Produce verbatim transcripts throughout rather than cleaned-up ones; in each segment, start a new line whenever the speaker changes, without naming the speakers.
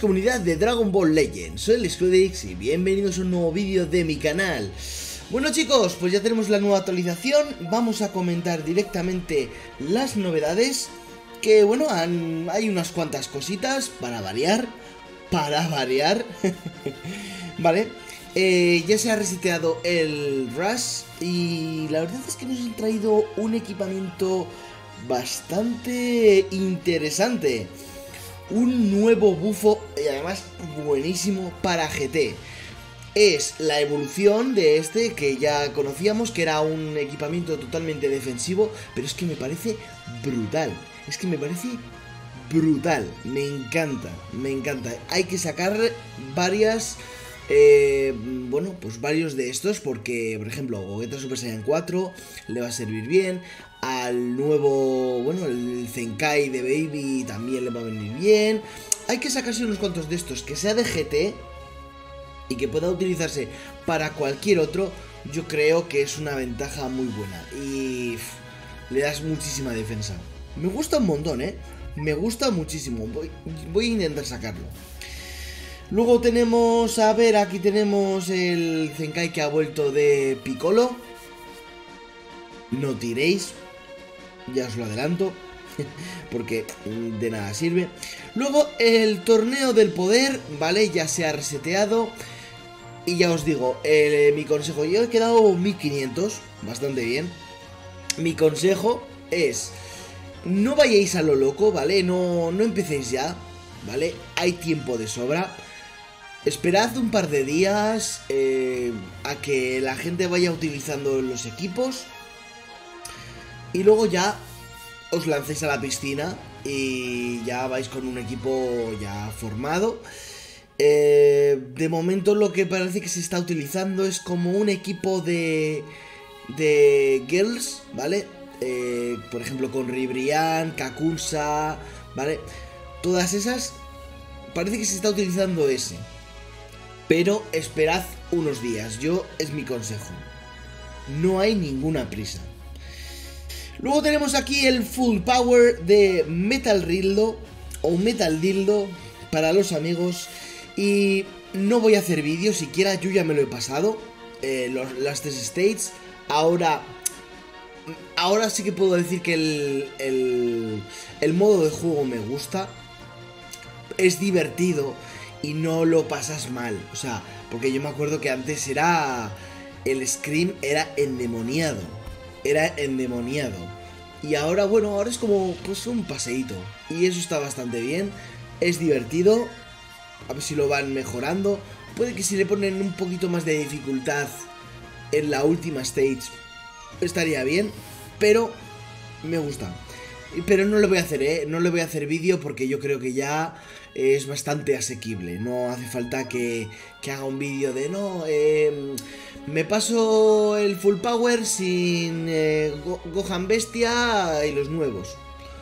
comunidad de Dragon Ball Legends, soy el Squidix y bienvenidos a un nuevo vídeo de mi canal. Bueno chicos, pues ya tenemos la nueva actualización, vamos a comentar directamente las novedades. Que bueno, han, hay unas cuantas cositas para variar, para variar, vale. Eh, ya se ha reseteado el Rush y la verdad es que nos han traído un equipamiento bastante interesante. Un nuevo bufo y además buenísimo para G T. Es la evolución de este que ya conocíamos, que era un equipamiento totalmente defensivo, pero es que me parece brutal. Es que me parece brutal. Me encanta, me encanta. Hay que sacar varias... Eh, bueno, pues varios de estos porque, por ejemplo, Gogeta Super Saiyan cuatro le va a servir bien. Al nuevo, bueno, el Zenkai de Baby también le va a venir bien. Hay que sacarse unos cuantos de estos que sea de G T y que pueda utilizarse para cualquier otro. Yo creo que es una ventaja muy buena y pff, le das muchísima defensa. Me gusta un montón, eh. Me gusta muchísimo. Voy, voy a intentar sacarlo. Luego tenemos, a ver, aquí tenemos el Zenkai que ha vuelto de Piccolo. No tiréis, ya os lo adelanto, porque de nada sirve. Luego el torneo del poder, ¿vale? Ya se ha reseteado. Y ya os digo, eh, mi consejo, yo he quedado mil quinientos, bastante bien. Mi consejo es, no vayáis a lo loco, ¿vale? No, no empecéis ya, ¿vale? Hay tiempo de sobra. Esperad un par de días eh, a que la gente vaya utilizando los equipos y luego ya os lancéis a la piscina y ya vais con un equipo ya formado. Eh, de momento lo que parece que se está utilizando es como un equipo de, de girls, ¿vale? Eh, por ejemplo con Ribrianne, Kakusa, ¿vale? Todas esas, parece que se está utilizando ese. Pero esperad unos días, yo es mi consejo. No hay ninguna prisa. Luego tenemos aquí el Full Power de Metal Rildo o Metal Dildo para los amigos. Y no voy a hacer vídeos, siquiera yo ya me lo he pasado. Eh, los, las tres states. Ahora, ahora sí que puedo decir que el, el, el modo de juego me gusta. Es divertido. Y no lo pasas mal, o sea, porque yo me acuerdo que antes era... El Scream era endemoniado, era endemoniado. Y ahora, bueno, ahora es como pues un paseíto. Y eso está bastante bien, es divertido. A ver si lo van mejorando. Puede que si le ponen un poquito más de dificultad en la última stage estaría bien, pero me gusta. Pero no le voy a hacer, ¿eh? No le voy a hacer vídeo porque yo creo que ya es bastante asequible. No hace falta que, que haga un vídeo de no, eh, me paso el Full Power sin eh, Go Gohan Bestia y los nuevos.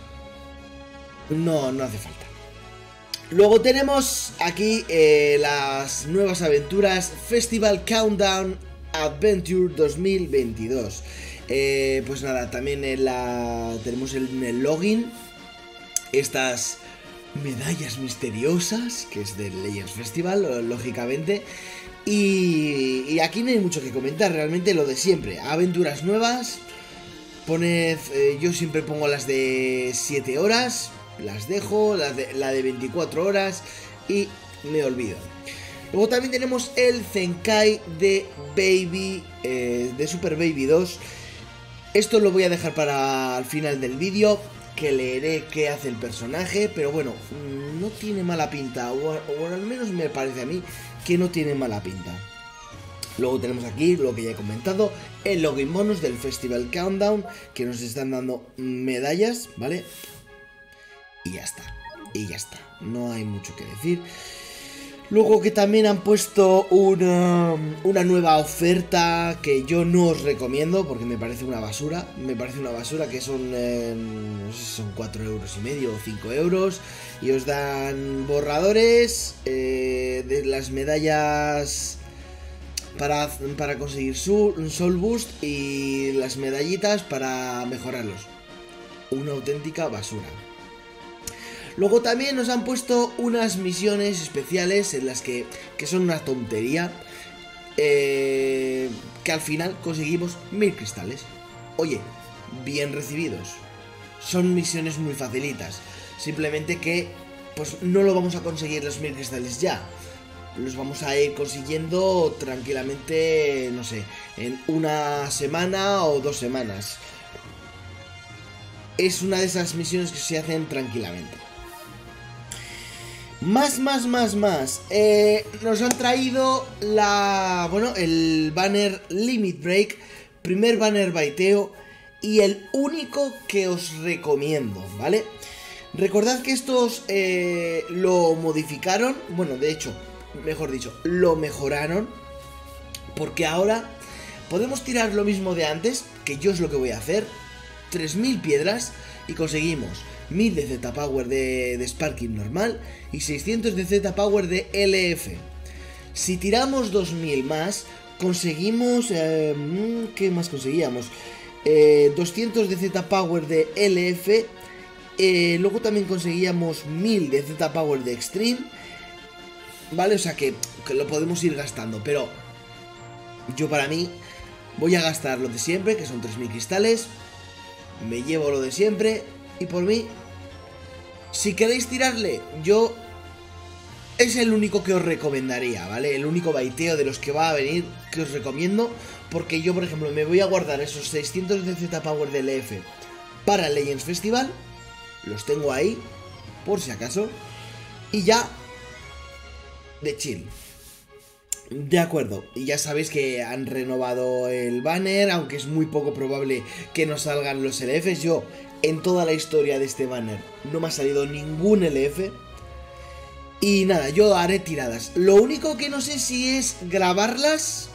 No, no hace falta. Luego tenemos aquí eh, las nuevas aventuras Festival Countdown Adventure dos mil veintidós. Eh, pues nada, también en la, tenemos el, en el login estas medallas misteriosas, que es del Legends Festival, lógicamente. Y, y aquí no hay mucho que comentar, realmente lo de siempre. Aventuras nuevas, poned, eh, yo siempre pongo las de siete horas, las dejo, la de, la de veinticuatro horas y me olvido. Luego también tenemos el Zenkai de Baby, eh, de Super Baby dos. Esto lo voy a dejar para el final del vídeo, que leeré qué hace el personaje, pero bueno, no tiene mala pinta, o, o al menos me parece a mí que no tiene mala pinta. Luego tenemos aquí lo que ya he comentado, el login bonus del Festival Countdown, que nos están dando medallas, ¿vale? Y ya está, y ya está, no hay mucho que decir. Luego que también han puesto una, una nueva oferta que yo no os recomiendo porque me parece una basura. Me parece una basura que son, eh, no sé si son cuatro euros y medio o cinco euros. Y os dan borradores eh, de las medallas para, para conseguir su, Soul Boost y las medallitas para mejorarlos. Una auténtica basura. Luego también nos han puesto unas misiones especiales en las que, que son una tontería, eh, que al final conseguimos mil cristales. Oye, bien recibidos. Son misiones muy facilitas. Simplemente que pues no lo vamos a conseguir los mil cristales ya. Los vamos a ir consiguiendo tranquilamente, no sé, en una semana o dos semanas. Es una de esas misiones que se hacen tranquilamente. Más, más, más, más. Eh, nos han traído la... Bueno, el banner Limit Break. Primer banner baiteo. Y el único que os recomiendo, ¿vale? Recordad que estos eh, lo modificaron. Bueno, de hecho, mejor dicho, lo mejoraron. Porque ahora podemos tirar lo mismo de antes, que yo es lo que voy a hacer. tres mil piedras y conseguimos mil de Z-Power de, de Sparking normal y seiscientos de Z-Power de L F. Si tiramos dos mil más, conseguimos... Eh, ¿Qué más conseguíamos? Eh, doscientos de Z-Power de L F. Eh, luego también conseguíamos mil de Z-Power de Extreme. Vale, o sea que, que lo podemos ir gastando. Pero yo para mí voy a gastar lo de siempre, que son tres mil cristales. Me llevo lo de siempre. Y por mí, si queréis tirarle, yo... Es el único que os recomendaría, ¿vale? El único baiteo de los que va a venir que os recomiendo. Porque yo, por ejemplo, me voy a guardar esos seiscientos de Z-Power de L F para el Legends Festival. Los tengo ahí, por si acaso. Y ya, de chill. De acuerdo, y ya sabéis que han renovado el banner, aunque es muy poco probable que nos salgan los L Fs. Yo, en toda la historia de este banner, no me ha salido ningún L F. Y nada, yo haré tiradas. Lo único que no sé si es grabarlas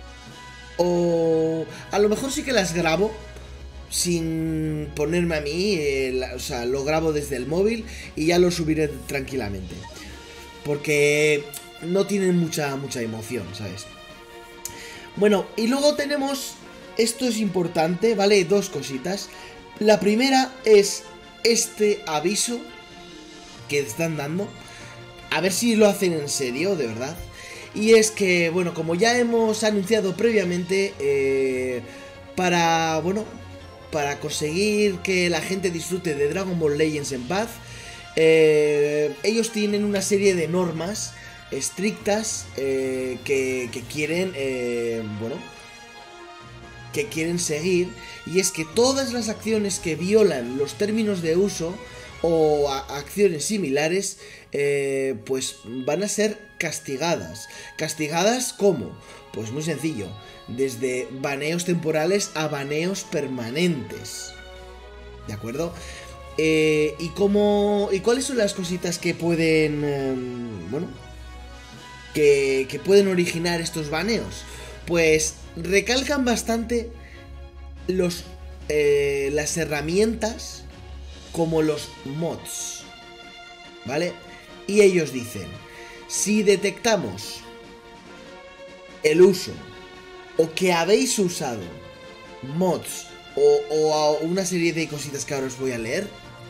o... A lo mejor sí que las grabo sin ponerme a mí, eh, la, o sea, lo grabo desde el móvil y ya lo subiré tranquilamente. Porque no tienen mucha, mucha emoción, ¿sabes? Bueno, y luego tenemos... Esto es importante, ¿vale? Dos cositas. La primera es este aviso que están dando. A ver si lo hacen en serio, de verdad. Y es que, bueno, como ya hemos anunciado previamente, eh, para, bueno, para conseguir que la gente disfrute de Dragon Ball Legends en paz, eh, ellos tienen una serie de normas estrictas eh, que, que quieren, eh, bueno, que quieren seguir. Y es que todas las acciones que violan los términos de uso o a acciones similares, eh, pues van a ser castigadas. ¿Castigadas cómo? Pues muy sencillo, desde baneos temporales a baneos permanentes. ¿De acuerdo? Eh, ¿y cómo, y cuáles son las cositas que pueden, eh, bueno, que, que pueden originar estos baneos? Pues recalcan bastante los, eh, las herramientas como los mods, ¿vale? Y ellos dicen, si detectamos el uso o que habéis usado mods o, o una serie de cositas que ahora os voy a leer,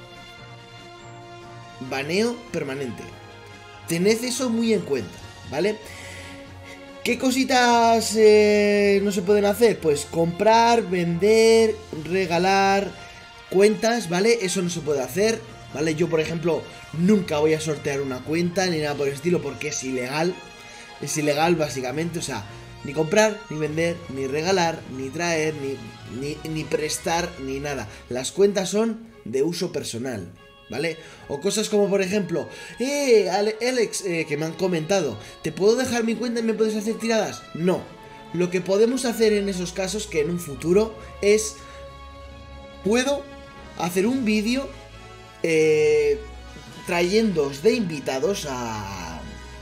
baneo permanente. Tened eso muy en cuenta, ¿vale? ¿Qué cositas eh, no se pueden hacer? Pues comprar, vender, regalar cuentas, ¿vale? Eso no se puede hacer, ¿vale? Yo, por ejemplo, nunca voy a sortear una cuenta ni nada por el estilo porque es ilegal. Es ilegal, básicamente, o sea, ni comprar, ni vender, ni regalar, ni traer, ni, ni, ni prestar, ni nada. Las cuentas son de uso personal, ¿vale? O cosas como, por ejemplo, eh, Alex, eh, que me han comentado, ¿te puedo dejar mi cuenta y me puedes hacer tiradas? No. Lo que podemos hacer en esos casos, que en un futuro, es... Puedo hacer un vídeo eh, trayéndoos de invitados a...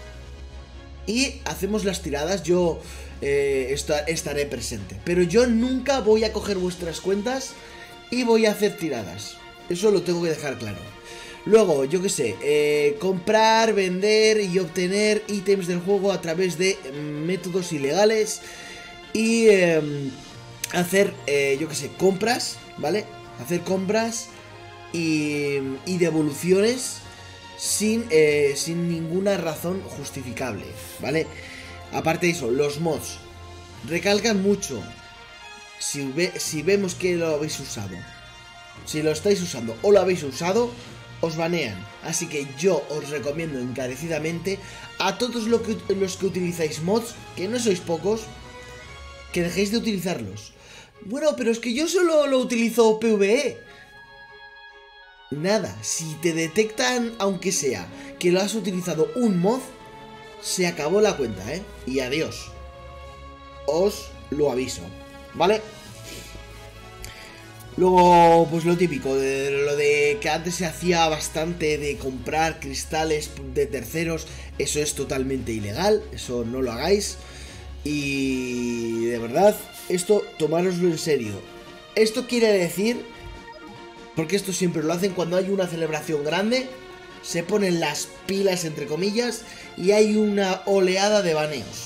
Y hacemos las tiradas, yo eh, estaré presente. Pero yo nunca voy a coger vuestras cuentas y voy a hacer tiradas. Eso lo tengo que dejar claro. Luego, yo qué sé, eh, comprar, vender y obtener ítems del juego a través de métodos ilegales. Y eh, hacer, eh, yo qué sé, compras, ¿vale? Hacer compras y, y devoluciones sin, eh, sin ninguna razón justificable, ¿vale? Aparte de eso, los mods recalcan mucho si, ve, si vemos que lo habéis usado. Si lo estáis usando o lo habéis usado, os banean. Así que yo os recomiendo encarecidamente a todos lo que, los que utilizáis mods, que no sois pocos, que dejéis de utilizarlos. Bueno, pero es que yo solo lo utilizo PvE. Nada, si te detectan, aunque sea, que lo has utilizado un mod, se acabó la cuenta, ¿eh? Y adiós. Os lo aviso, ¿vale? Luego, pues lo típico, de lo de que antes se hacía bastante de comprar cristales de terceros, eso es totalmente ilegal, eso no lo hagáis. Y de verdad, esto tomároslo en serio. Esto quiere decir, porque esto siempre lo hacen cuando hay una celebración grande, se ponen las pilas entre comillas y hay una oleada de baneos.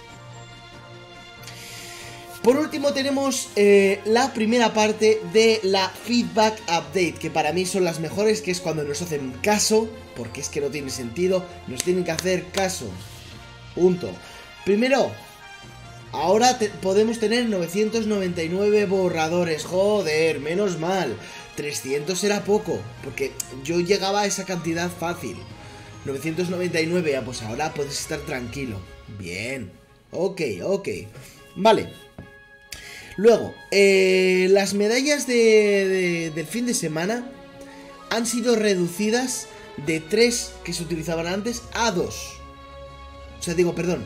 Por último tenemos eh, la primera parte de la Feedback Update, que para mí son las mejores, que es cuando nos hacen caso, porque es que no tiene sentido, nos tienen que hacer caso. Punto. Primero, ahora te podemos tener novecientos noventa y nueve borradores, joder, menos mal. trescientos era poco, porque yo llegaba a esa cantidad fácil. novecientos noventa y nueve, pues ahora puedes estar tranquilo. Bien, ok, ok. Vale. Luego, eh, las medallas de, de, del fin de semana han sido reducidas de tres que se utilizaban antes a dos. O sea, digo, perdón.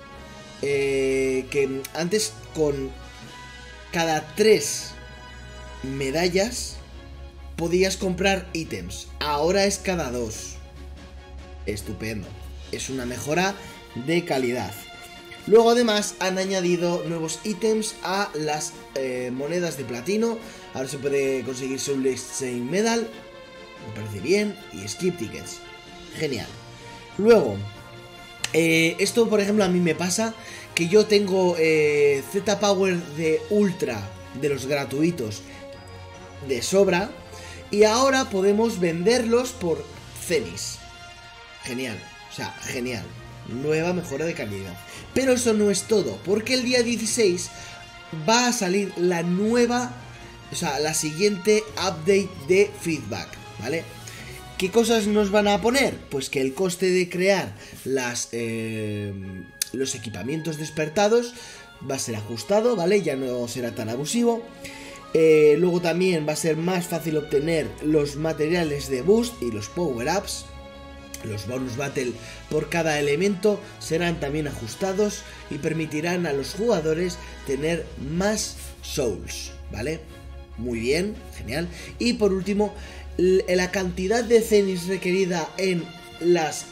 Eh, que antes con cada tres medallas podías comprar ítems. Ahora es cada dos. Estupendo. Es una mejora de calidad. Luego además han añadido nuevos ítems a las eh, monedas de platino. Ahora se puede conseguir Soul Exchange Medal, me parece bien, y Skip Tickets. Genial. Luego, eh, esto por ejemplo a mí me pasa que yo tengo eh, Z Power de Ultra, de los gratuitos, de sobra. Y ahora podemos venderlos por Cenis. Genial, o sea, genial. Nueva mejora de calidad. Pero eso no es todo, porque el día dieciséis va a salir la nueva, o sea, la siguiente update de Feedback, ¿vale? ¿Qué cosas nos van a poner? Pues que el coste de crear las, eh, los equipamientos despertados va a ser ajustado, ¿vale? Ya no será tan abusivo. Eh, luego también va a ser más fácil obtener los materiales de boost y los power-ups. Los bonus battle por cada elemento serán también ajustados y permitirán a los jugadores tener más souls, ¿vale? Muy bien, genial. Y por último, la cantidad de cenis requerida en las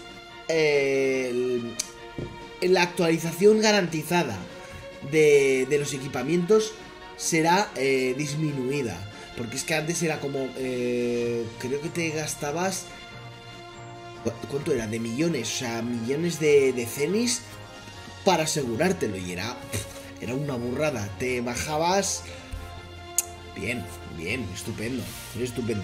eh, en la actualización garantizada de, de los equipamientos será eh, disminuida. Porque es que antes era como, eh, creo que te gastabas, ¿cuánto era? De millones, o sea, millones de, de cenis para asegurártelo. Y era, era una burrada. Te bajabas. Bien, bien, estupendo, estupendo.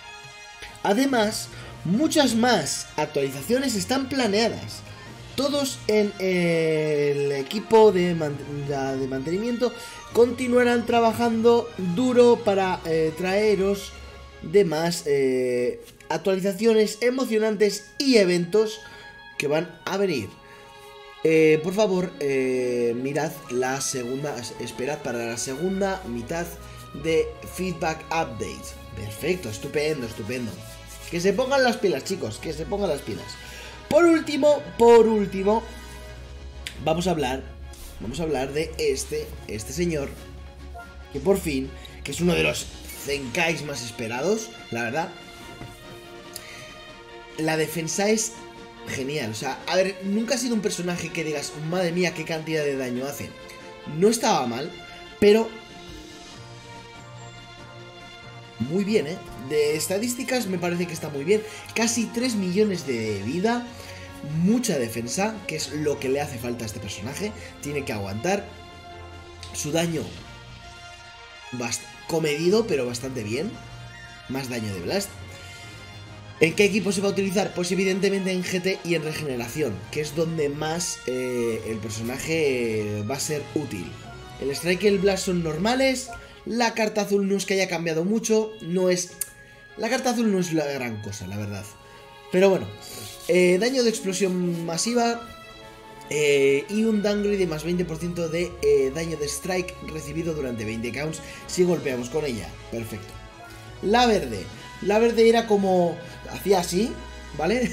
Además, muchas más actualizaciones están planeadas. Todos en el equipo de, man de mantenimiento continuarán trabajando duro para eh, traeros demás eh, actualizaciones emocionantes y eventos que van a venir. Eh, por favor, eh, mirad la segunda, esperad para la segunda mitad de Feedback Update. Perfecto, estupendo, estupendo. Que se pongan las pilas, chicos, que se pongan las pilas. Por último, por último, vamos a hablar, vamos a hablar de este, este señor, que por fin, que es uno de los Zenkais más esperados, la verdad. La defensa es genial, o sea, a ver, nunca ha sido un personaje que digas, madre mía, qué cantidad de daño hace. No estaba mal, pero muy bien, ¿eh? De estadísticas me parece que está muy bien. Casi tres millones de vida, mucha defensa, que es lo que le hace falta a este personaje. Tiene que aguantar. Su daño comedido, pero bastante bien. Más daño de blast. ¿En qué equipo se va a utilizar? Pues evidentemente en G T y en regeneración, que es donde más eh, el personaje va a ser útil. El Strike y el Blast son normales. La carta azul no es que haya cambiado mucho. No es... La carta azul no es la gran cosa, la verdad. Pero bueno, eh, daño de explosión masiva eh, y un downgrade de más veinte por ciento de eh, daño de strike recibido durante veinte counts si golpeamos con ella. Perfecto. La verde. La verde era como... hacía así, ¿vale?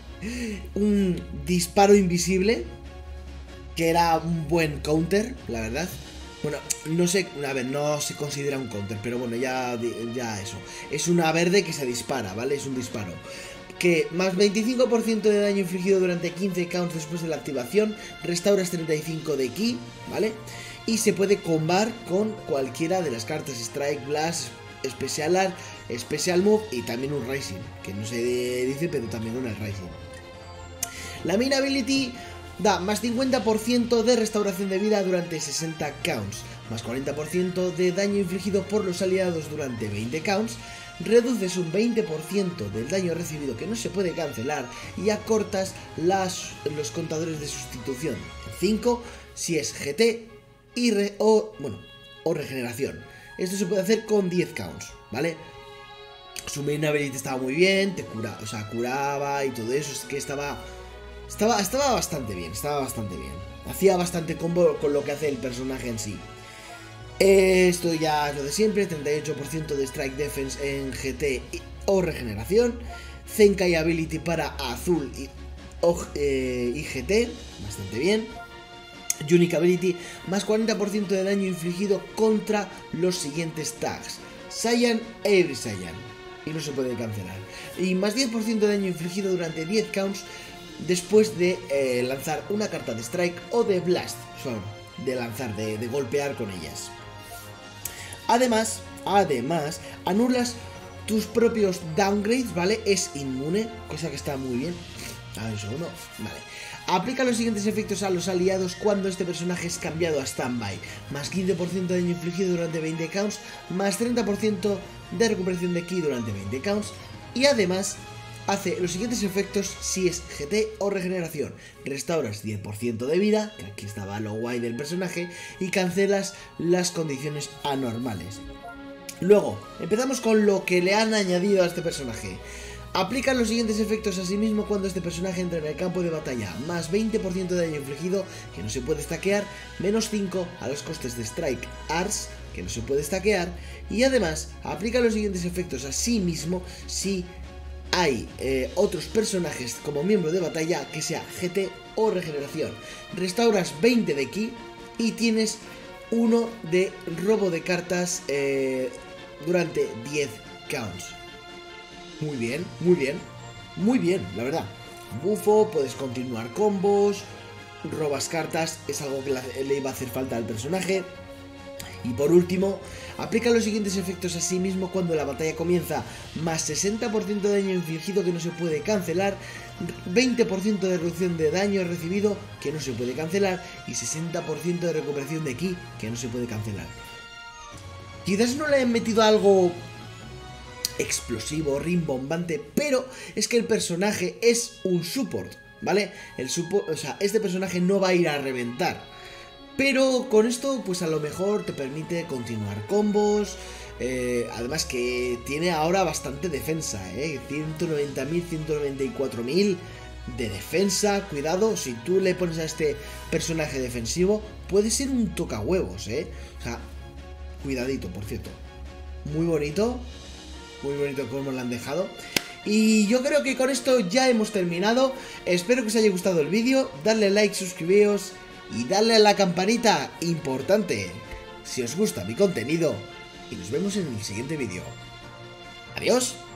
Un disparo invisible, que era un buen counter, la verdad. Bueno, no sé, a ver, no se considera un counter, pero bueno, ya, ya eso. Es una verde que se dispara, ¿vale? Es un disparo. Que más veinticinco por ciento de daño infligido durante quince counts después de la activación, restauras treinta y cinco de ki, ¿vale? Y se puede combar con cualquiera de las cartas Strike, Blast, Special Art, Special Move y también un Rising, que no se dice, pero también un Rising. La Main Ability da más cincuenta por ciento de restauración de vida durante sesenta counts, más cuarenta por ciento de daño infligido por los aliados durante veinte counts, reduces un veinte por ciento del daño recibido que no se puede cancelar y acortas las, los contadores de sustitución, cinco si es G T y re, o, bueno, o regeneración. Esto se puede hacer con diez counts, ¿vale? Su main ability estaba muy bien, te cura, o sea, curaba y todo eso, es que estaba, estaba, estaba bastante bien, estaba bastante bien. Hacía bastante combo con lo que hace el personaje en sí. Esto ya es lo de siempre, treinta y ocho por ciento de Strike Defense en G T y, o regeneración. Zenkai Ability para azul y, o, eh, y G T, bastante bien. Unique Ability, más cuarenta por ciento de daño infligido contra los siguientes tags: Saiyan e Every Saiyan, y no se puede cancelar. Y más diez por ciento de daño infligido durante diez counts después de eh, lanzar una carta de Strike o de Blast, solo de lanzar, de, de golpear con ellas. Además, además, anulas tus propios downgrades, ¿vale? Es inmune, cosa que está muy bien. A ver, un segundo, vale. Aplica los siguientes efectos a los aliados cuando este personaje es cambiado a standby: más quince por ciento de daño infligido durante veinte counts, más treinta por ciento de recuperación de ki durante veinte counts, y además hace los siguientes efectos si es G T o regeneración: restauras diez por ciento de vida, que aquí estaba lo guay del personaje, y cancelas las condiciones anormales. Luego, empezamos con lo que le han añadido a este personaje. Aplica los siguientes efectos a sí mismo cuando este personaje entra en el campo de batalla: más veinte por ciento de daño infligido, que no se puede stackear, menos cinco a los costes de Strike Arts, que no se puede stackear, y además aplica los siguientes efectos a sí mismo si hay eh, otros personajes como miembro de batalla, que sea G T o regeneración. Restauras veinte de ki y tienes uno de robo de cartas eh, durante diez counts. Muy bien, muy bien, muy bien, la verdad. Bufo, puedes continuar combos, robas cartas, es algo que le iba a hacer falta al personaje. Y por último, aplica los siguientes efectos a sí mismo cuando la batalla comienza: más sesenta por ciento de daño infligido, que no se puede cancelar, veinte por ciento de reducción de daño recibido, que no se puede cancelar, y sesenta por ciento de recuperación de ki, que no se puede cancelar. Quizás no le hayan metido algo explosivo, rimbombante, pero es que el personaje es un support, ¿vale? El support, o sea, este personaje no va a ir a reventar, pero con esto pues a lo mejor te permite continuar combos. Eh, además que tiene ahora bastante defensa, ¿eh? ciento noventa mil, ciento noventa y cuatro mil de defensa. Cuidado, si tú le pones a este personaje defensivo, puede ser un tocahuevos, ¿eh? O sea, cuidadito, por cierto. Muy bonito. Muy bonito como lo han dejado. Y yo creo que con esto ya hemos terminado. Espero que os haya gustado el vídeo. Dadle like, suscribíos y darle a la campanita, importante, si os gusta mi contenido. Y nos vemos en el siguiente vídeo. Adiós.